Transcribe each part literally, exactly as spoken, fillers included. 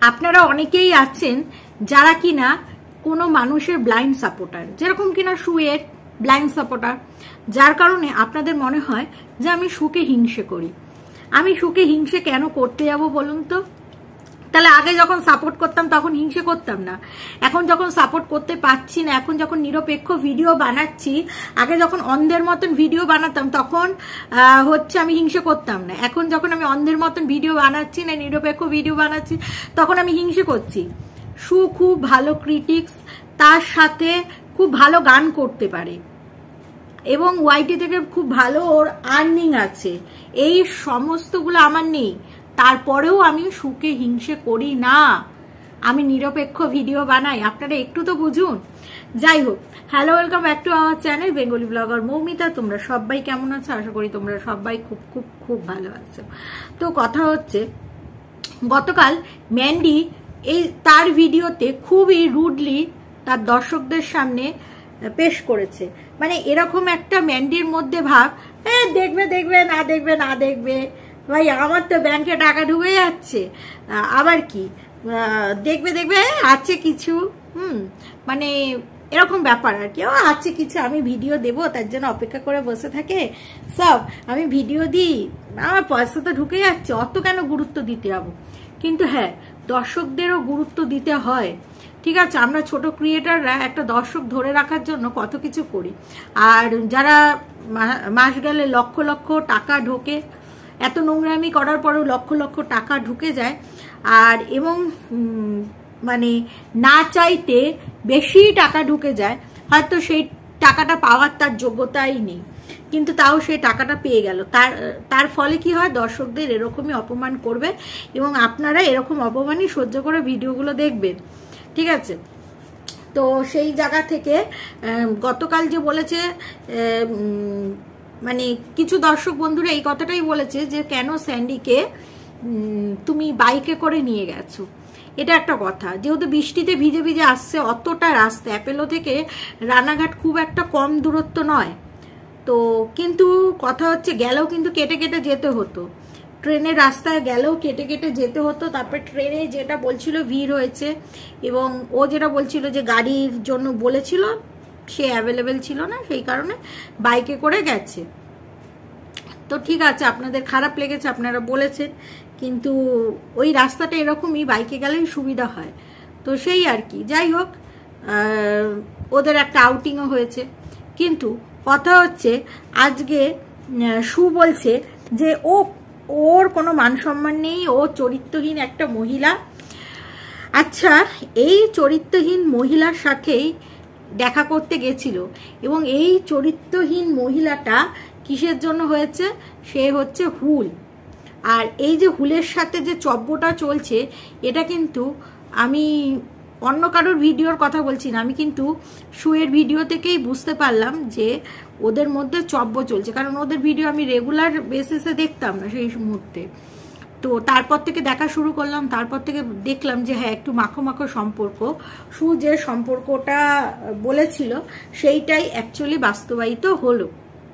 আপনারা অনেকেই আছেন যারা কিনা কোনো মানুষের ব্লাইন্ড সাপোর্টার, যেরকম কিনা সুয়ের ব্লাইন্ড সাপোর্টার, যার কারণে আপনাদের মনে হয় যে আমি সুকে হিংসে করি। আমি সুকে হিংসে কেন করতে যাব বলুন তো? তাহলে আগে যখন সাপোর্ট করতাম তখন হিংসে করতাম না, এখন যখন সাপোর্ট করতে পারছি না, এখন যখন নিরপেক্ষ ভিডিও বানাচ্ছি, আগে যখন অন্ধের মতন ভিডিও বানাতাম তখন হচ্ছে আমি হিংসে করতাম না, এখন যখন আমি অন্ধের মতন ভিডিও বানাচ্ছি না, নিরপেক্ষ ভিডিও বানাচ্ছি, তখন আমি হিংসে করছি। সু খুব ভালো ক্রিটিক্স, তার সাথে খুব ভালো গান করতে পারে এবং ওয়াইটি থেকে খুব ভালো ওর আর্নিং আছে, এই সমস্তগুলো আমার নেই, তারপরেও আমি সুকে হিংসে করি না, আমি নিরপেক্ষ ভিডিও বানাই। আপনারা একটু তো বুঝুন। যাই হোক, hello, welcome back to our channel Bengali blogger Moumita. তোমরা সবাই কেমন আছো? আশা করি তোমরা সবাই খুব খুব খুব ভালো আছো। তো কথা হচ্ছে, গতকাল ম্যান্ডি এই তার ভিডিওতে খুবই রুডলি তার দর্শকদের সামনে পেশ করেছে। মানে এরকম একটা ম্যান্ডির মধ্যে ভাব, এ দেখবে দেখবে না দেখবে না দেখবে, ভাই আমার তো ব্যাংকে টাকা ঢুকে যাচ্ছে, আবার কি দেখবে দেখবে আছে কিছু, হুম মানে এরকম ব্যাপার আর কি, ও আছে কিছু, আমি ভিডিও দেবো তার জন্য অপেক্ষা করে বসে থাকে সব, আমি ভিডিও দিই, আমার পয়সা তো ঢুকে যাচ্ছে, অত কেন গুরুত্ব দিতে যাবো? কিন্তু হ্যাঁ, দর্শকদেরও গুরুত্ব দিতে হয়, ঠিক আছে? আমরা ছোট ক্রিয়েটাররা একটা দর্শক ধরে রাখার জন্য কত কিছু করি, আর যারা মাস গেলে লক্ষ লক্ষ টাকা ঢোকে, এত নোংরামি করার পরেও লক্ষ লক্ষ টাকা ঢুকে যায়, আর এবং মানে না চাইতে বেশি টাকা ঢুকে যায়, হয়তো সেই টাকাটা পাওয়ার তার যোগ্যতাই নেই, কিন্তু তাও সেই টাকাটা পেয়ে গেল, তার তার ফলে কি হয়, দর্শকদের এরকমই অপমান করবে এবং আপনারা এরকম অপমানই সহ্য করে ভিডিওগুলো দেখবেন, ঠিক আছে? তো সেই জায়গা থেকে গতকাল যে বলেছে, মানে কিছু দর্শক বন্ধুরা এই কথাটাই বলেছে যে কেন স্যান্ডিকে তুমি বাইকে করে নিয়ে গেছো। এটা একটা কথা, যেহেতু বৃষ্টিতে ভিজে ভিজে আসছে, অতটা রাস্তা অ্যাপেলো থেকে রানাঘাট খুব একটা কম দূরত্ব নয়, তো কিন্তু কথা হচ্ছে গেলেও কিন্তু কেটে কেটে যেতে হতো, ট্রেনের রাস্তায় গেলেও কেটে কেটে যেতে হতো। তারপরে ট্রেনে যেটা বলছিল ভিড় হয়েছে, এবং ও যেটা বলছিল যে গাড়ির জন্য বলেছিল সে অ্যাভেলেবেল ছিল না, সেই কারণে বাইকে করে গেছে। তো ঠিক আছে, আপনাদের খারাপ লেগেছে, আপনারা বলেছেন, কিন্তু ওই রাস্তাটা এরকমই, বাইকে গেলেই সুবিধা হয়, তো সেই আর কি। যাই হোক, ওদের একটা আউটিংও হয়েছে, কিন্তু কথা হচ্ছে আজকে সু বলছে যে ও ওর কোনো মান সম্মান নেই, ও চরিত্রহীন একটা মহিলা। আচ্ছা, এই চরিত্রহীন মহিলার সাথেই দেখা করতে গেছিল, এবং এই চরিত্রহীন মহিলাটা কিসের জন্য হয়েছে? সে হচ্ছে হুল। আর এই যে হুলের সাথে যে চব্যটা চলছে, এটা কিন্তু আমি অন্য কারোর ভিডিওর কথা বলছি না, আমি কিন্তু সুয়ের ভিডিও থেকেই বুঝতে পারলাম যে ওদের মধ্যে চব্য চলছে, কারণ ওদের ভিডিও আমি রেগুলার বেসিসে দেখতাম না সেই মুহূর্তে। তো তারপর থেকে দেখা শুরু করলাম, তারপর থেকে দেখলাম যে হ্যাঁ, একটু মাখো মাখো সম্পর্ক। সু যে সম্পর্কটা বলেছিল সেইটাই অ্যাকচুয়ালি বাস্তবায়িত হলো,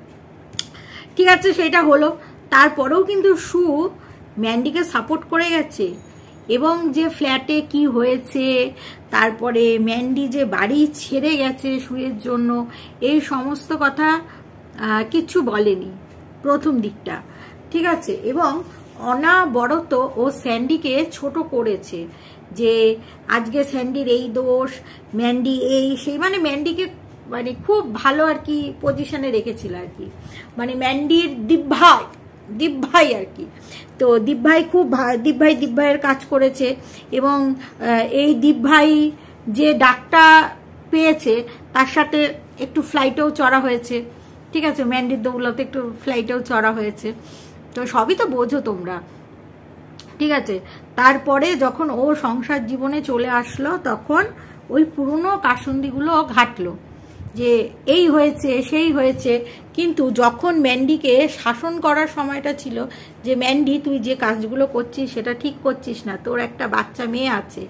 ঠিক আছে? সেটা হলো। তারপরেও কিন্তু সু ম্যান্ডিকে সাপোর্ট করে গেছে, এবং যে ফ্ল্যাটে কি হয়েছে, তারপরে ম্যান্ডি যে বাড়ি ছেড়ে গেছে সুয়ের জন্য, এই সমস্ত কথা কিচ্ছু বলেনি প্রথম দিকটা, ঠিক আছে? এবং অনাবরত ও স্যান্ডিকে ছোট করেছে, যে আজকে স্যান্ডির এই দোষ, ম্যান্ডি এই সেই, মানে ম্যান্ডিকে মানে খুব ভালো আর কি পজিশনে রেখেছিল আর কি, মানে ম্যান্ডির দিব্যাই দিব্যাই আর কি। তো দিব্যাই খুব দিব্যাই দিব্যাইয়ের কাজ করেছে, এবং এই দিব্যাই যে ডাকটা পেয়েছে তার সাথে একটু ফ্লাইটেও চড়া হয়েছে, ঠিক আছে? ম্যান্ডির দৌলতে একটু ফ্লাইটেও চড়া হয়েছে, তো সবই তো বোঝো তোমরা, ঠিক আছে? তারপরে যখন ও সংসার জীবনে চলে আসলো, তখন ওই পুরনো কাসুন্দিগুলো ঘাটলো, যে এই হয়েছে সেই হয়েছে, কিন্তু যখন ম্যান্ডিকে শাসন করার সময়টা ছিল, যে ম্যান্ডি তুই যে কাজগুলো করছিস সেটা ঠিক করছিস না, তোর একটা বাচ্চা মেয়ে আছে,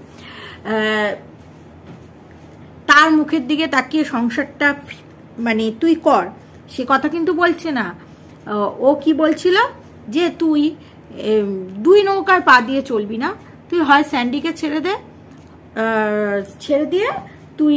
তার মুখের দিকে তাকিয়ে সংসারটা মানে তুই কর, সে কথা কিন্তু বলছে না। ও কি বলছিল, যে তুই দুই নৌকার পা দিয়ে চলবি না, তুই হয় স্যান্ডিকে ছেড়ে দে, ছেড়ে দিয়ে তুই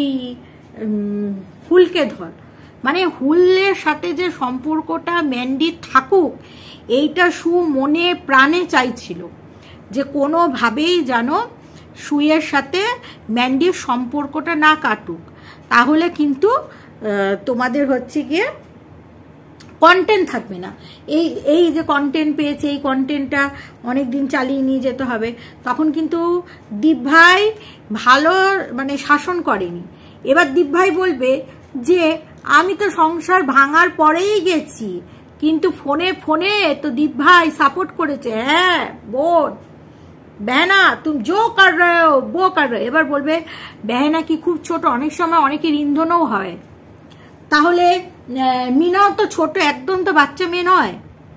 হুলকে ধর। মানে হুলের সাথে যে সম্পর্কটা ম্যান্ডি থাকুক এইটা সু মনে প্রাণে চাইছিল, যে কোনোভাবেই যেন সুয়ের সাথে ম্যান্ডির সম্পর্কটা না কাটুক, তাহলে কিন্তু তোমাদের হচ্ছে গিয়ে কন্টেন্ট থাকবে না। এই এই যে কন্টেন্ট পেয়েছে এই কন্টেন্টটা অনেক দিন চালিয়ে নিয়ে যেতে হবে। তখন কিন্তু দীপ ভাই ভালো মানে শাসন করেনি। এবার দীপ ভাই বলবে যে আমি তো সংসার ভাঙার পরেই গেছি, কিন্তু ফোনে ফোনে তো দীপ ভাই সাপোর্ট করেছে। হ্যাঁ বোন বেহনা তুমি জো কর রহে হো वो कर रहे। এবার বলবে বেহনা কি খুব ছোট? অনেক সময় অনেকের ইন্ধনও হয়। তাহলে মিনাও তো ছোট, একদম তো বাচ্চা মেয়ে নয়,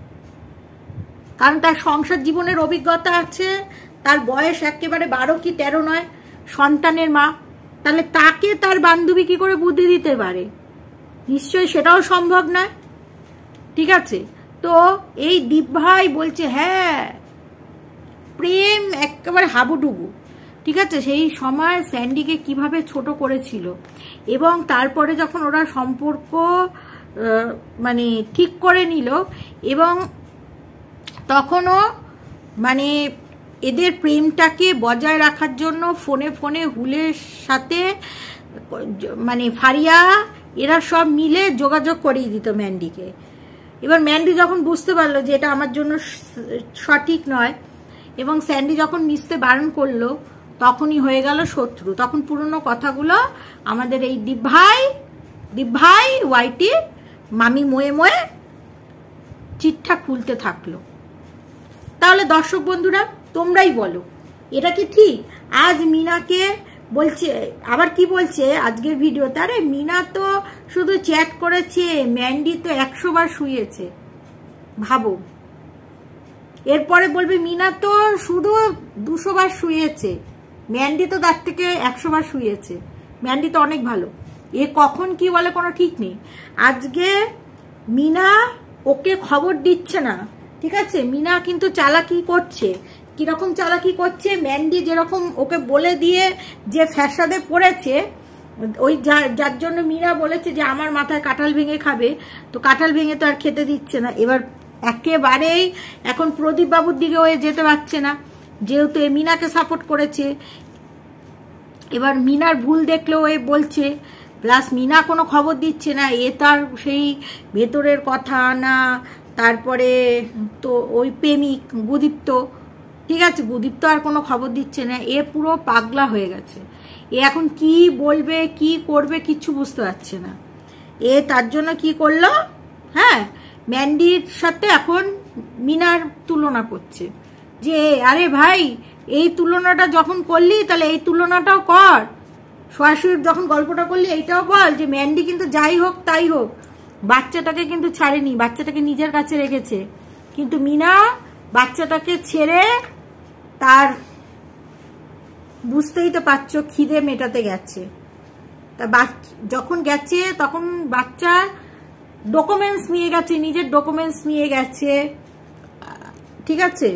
কারণ তার সংসার জীবনের অভিজ্ঞতা আছে, তার বয়স একেবারে বারো কি তেরো নয়, সন্তানের মা। তাহলে তাকে তার বান্ধবী কি করে বুদ্ধি দিতে পারে? নিশ্চয়ই সেটাও সম্ভব নয়। ঠিক আছে, তো এই দীপ ভাই বলছে হ্যাঁ প্রেম একেবারে হাবুডুবু। ঠিক আছে, সেই সময় স্যান্ডিকে কিভাবে ছোট করেছিল, এবং তারপরে যখন ওরা সম্পর্ক মানে ঠিক করে নিল, এবং তখনও মানে এদের প্রেমটাকে বজায় রাখার জন্য ফোনে ফোনে হুলের সাথে মানে ফারিয়া এরা সব মিলে যোগাযোগ করিয়ে দিত ম্যান্ডিকে। এবার ম্যান্ডি যখন বুঝতে পারলো যে এটা আমার জন্য সঠিক নয়, এবং স্যান্ডি যখন মিশতে বারণ করলো, তখনই হয়ে গেল শত্রু। তখন পুরনো কথাগুলো আমাদের এই দীপ ভাই দীপ ভাই ওয়াইটি মামি ময়ে ময়ে চিঠা খুলতে থাকলো। তাহলে দর্শক বন্ধুরা তোমরাই বলো এটা কি ঠিক? আজ মিনাকে বলছে, আবার কি বলছে আজকের ভিডিওতে, আরে মিনা তো শুধু চ্যাট করেছে, ম্যান্ডি তো একশো বার শুয়েছে। ভাবো, এরপরে বলবে মিনা তো শুধু দুশো বার শুয়েছে, ম্যান্ডি তো তার থেকে একশো বার শুয়েছে। ম্যান্ডি তো অনেক ভালো। এ কখন কি বলে কোনো ঠিক নেই। আজকে মিনা ওকে খবর দিচ্ছে না, ঠিক আছে? মিনা কিন্তু চালাকি করছে। কিরকম চালাকি করছে? ম্যান্ডি যেরকম ওকে বলে দিয়ে যে ফ্যাসাদে পড়েছে, ওই যার জন্য মিনা বলেছে যে আমার মাথায় কাঁঠাল ভেঙে খাবে, তো কাঁঠাল ভেঙে তো আর খেতে দিচ্ছে না। এবার একেবারেই এখন প্রদীপ বাবুর দিকে ও যেতে পারছে না, যেহেতু এ মিনাকে সাপোর্ট করেছে। এবার মিনার ভুল দেখলেও এ বলছে, প্লাস মিনা কোনো খবর দিচ্ছে না। এ তার সেই ভেতরের কথা না, তারপরে তো ওই প্রেমিক গুদীপ্ত, ঠিক আছে, গুদীপ্ত আর কোনো খবর দিচ্ছে না। এ পুরো পাগলা হয়ে গেছে। এ এখন কি বলবে কি করবে কিচ্ছু বুঝতে পারছে না। এ তার জন্য কি করলো, হ্যাঁ ম্যান্ডির সাথে এখন মিনার তুলনা করছে, যে আরে ভাই এই তুলনাটা যখন করলি তাহলে এই তুলনাটাও কর, সরাসরি যখন গল্পটা করলি এইটাও বল যে ম্যান্ডি কিন্তু যাই হোক তাই হোক বাচ্চাটাকে কিন্তু ছাড়েনি, বাচ্চাটাকে নিজের কাছে রেখেছে, কিন্তু মিনা বাচ্চাটাকে ছেড়ে তার বুঝতেই তো পারছো খিদে মেটাতে গেছে। তা যখন গেছে তখন বাচ্চার ডকুমেন্টস নিয়ে গেছে, নিজের ডকুমেন্টস নিয়ে গেছে, ঠিক আছে,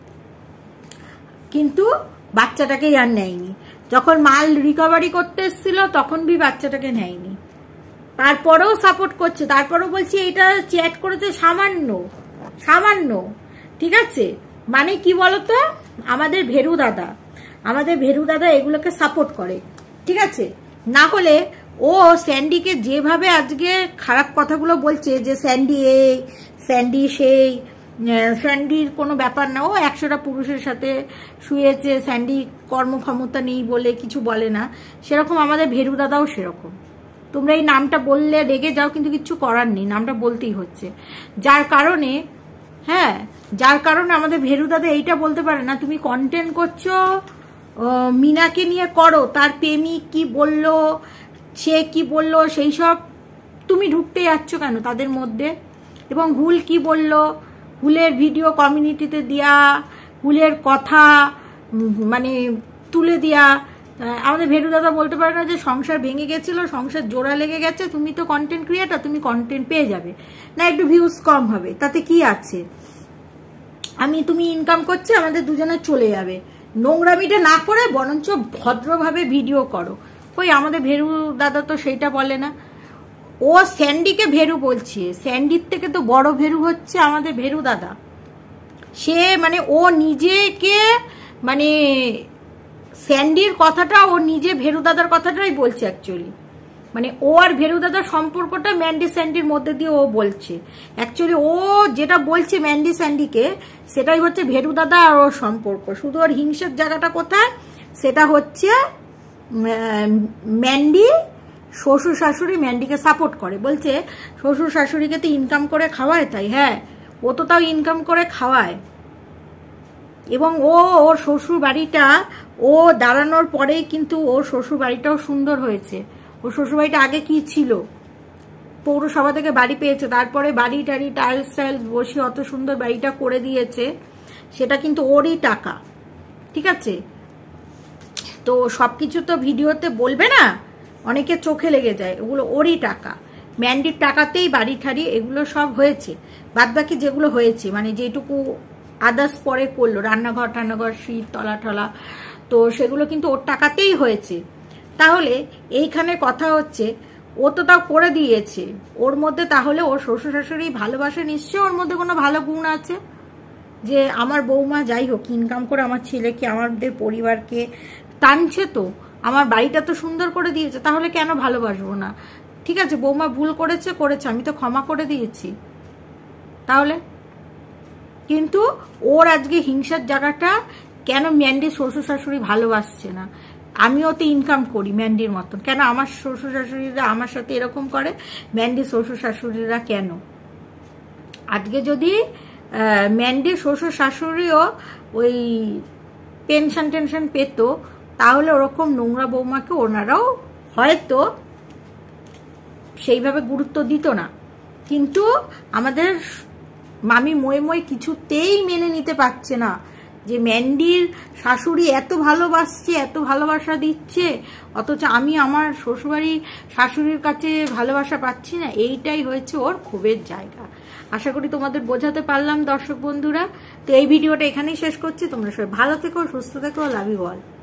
কিন্তু বাচ্চাটাকে আর নেয়নি। যখন মাল রিকভারি করতে এসেছিল তখন ভি বাচ্চাটাকে নেয়নি। তারপরেও সাপোর্ট করছে, তারপরেও বলছি এটা চ্যাট করেছে সামান্য সামান্য, ঠিক আছে। মানে কি বলতো, আমাদের ভেরু দাদা আমাদের ভেরু দাদা এগুলোকে সাপোর্ট করে, ঠিক আছে। না হলে ও স্যান্ডিকে যেভাবে আজকে খারাপ কথাগুলো বলছে, যে স্যান্ডি এই স্যান্ডি সেই, স্যান্ডির কোনো ব্যাপার না, ও একশোটা পুরুষের সাথে শুয়েছে, স্যান্ডি কর্মক্ষমতা নেই বলে কিছু বলে না, সেরকম আমাদের ভেরু দাদাও সেরকম। তোমরা এই নামটা বললে রেগে যাও, কিন্তু কিচ্ছু করার নেই, নামটা বলতেই হচ্ছে। যার কারণে হ্যাঁ যার কারণে আমাদের ভেরু দাদা এইটা বলতে পারে না, তুমি কন্টেন্ট করছো মিনাকে নিয়ে করো, তার প্রেমিক কি বললো, সে কি বললো, সেই সব তুমি ঢুকতে যাচ্ছ কেন তাদের মধ্যে? এবং হুল কি বললো, হুলের ভিডিও কমিউনিটিতে দেয়া, হুলের কথা মানে তুলে দেয়া, আমাদের ভেরু দাদা বলতে পারে না যে সংসার ভেঙে গেছিল, সংসার জোড়া লেগে গেছে, তুমি তো কন্টেন্ট ক্রিয়েটার, তুমি কন্টেন্ট পেয়ে যাবে না, একটু ভিউজ কম হবে, তাতে কি আছে, আমি তুমি ইনকাম করছে আমাদের দুজনের চলে যাবে, নোংরামিটা না করে বরঞ্চ ভদ্রভাবে ভিডিও করো। কই আমাদের ভেরু দাদা তো সেইটা বলে না, ও স্যান্ডিকে ভেরু বলছে, স্যান্ডির থেকে তো বড় ভেরু হচ্ছে আমাদের ভেরু দাদা। সে মানে ও নিজেকে মানে স্যান্ডির কথাটা ও নিজে ভেরু দাদার কথাটাই বলছে অ্যাকচুয়ালি, মানে ও আর ভেরু দাদার সম্পর্কটা ম্যান্ডি স্যান্ডির মধ্যে দিয়ে ও বলছে। অ্যাকচুয়ালি ও যেটা বলছে ম্যান্ডি স্যান্ডিকে সেটাই হচ্ছে ভেরু দাদা আর ওর সম্পর্ক। শুধু ওর হিংসার জায়গাটা কোথায়, সেটা হচ্ছে ম্যান্ডি শ্বশুর শাশুড়ি ম্যান্ডিকে সাপোর্ট করে, বলছে শ্বশুর শাশুড়িকে তো ইনকাম করে খাওয়ায়, তাই হ্যাঁ ও তো তাও ইনকাম করে খাওয়ায়। এবং ও ওর শ্বশুর বাড়িটা ও দাঁড়ানোর পরেই কিন্তু ওর শ্বশুর বাড়িটাও সুন্দর হয়েছে। ওর শ্বশুর বাড়িটা আগে কি ছিল, পৌরসভা থেকে বাড়ি পেয়েছে, তারপরে বাড়ি টাড়ি টাইলস টাইলস বসে অত সুন্দর বাড়িটা করে দিয়েছে, সেটা কিন্তু ওরই টাকা, ঠিক আছে। তো সবকিছু তো ভিডিওতে বলবে না, অনেকে চোখে লেগে যায়, ওগুলো ওরই টাকা, ম্যান্ডির টাকাতেই বাড়ি ঠাড়ি এগুলো সব হয়েছে। বাদ বাকি যেগুলো হয়েছে মানে যেটুকু আদার্স পরে করলো, রান্নাঘর টান্নাঘর শীত তলা টলা, তো সেগুলো কিন্তু ওর টাকাতেই হয়েছে। তাহলে এইখানে কথা হচ্ছে ও তো তাও করে দিয়েছে, ওর মধ্যে তাহলে ওর শ্বশুর শাশুড়ি ভালোবাসে, নিশ্চয়ই ওর মধ্যে কোনো ভালো গুণ আছে যে আমার বৌমা যাই হোক ইনকাম করে আমার ছেলেকে আমাদের পরিবারকে টানছে, তো আমার বাড়িটা তো সুন্দর করে দিয়েছে, তাহলে কেন ভালোবাসবো না। ঠিক আছে বৌমা ভুল করেছে করেছে আমি তো ক্ষমা করে দিয়েছি, তাহলে কিন্তু ওর আজকে হিংসার জায়গাটা কেন ম্যান্ডির শ্বশুর শাশুড়ি ভালোবাসছে না। আমিও তো ইনকাম করি ম্যান্ডির মতন, কেন আমার শ্বশুর শাশুড়িরা আমার সাথে এরকম করে, ম্যান্ডির শ্বশুর শাশুড়িরা কেন? আজকে যদি ম্যান্ডির শ্বশুর শাশুড়িও ওই পেনশন টেনশন পেত, তাহলে ওরকম নোংরা বৌমাকে ওনারাও হয়তো সেইভাবে গুরুত্ব দিত না। কিন্তু আমাদের মামি মই মই কিছুতেই মেনে নিতে পারছে না যে ম্যান্ডির শাশুড়ি এত ভালোবাসছে, এত ভালোবাসা দিচ্ছে, অথচ আমি আমার শ্বশুরবাড়ি শাশুড়ির কাছে ভালোবাসা পাচ্ছি না। এইটাই হয়েছে ওর ক্ষোভের জায়গা। আশা করি তোমাদের বোঝাতে পারলাম দর্শক বন্ধুরা। তো এই ভিডিওটা এখানেই শেষ করছি। তোমরা সবাই ভালো থেকো, সুস্থ থেকো, লাভ ইউ অল।